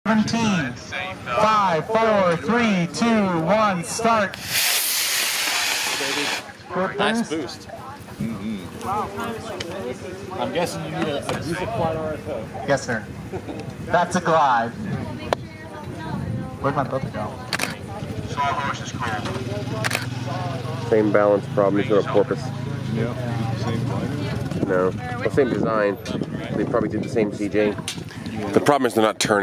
17. 5, 4, 3, 2, 1, start. Nice boost. I'm guessing you need a Juice Quad RSO. Yes, sir. That's a glide. Where'd my brother go? Sawhorse is cold. Same balance problem as a porpoise. Yeah. Same glider? No. Well, same design. They probably did the same CJ. The problem is they're not turning.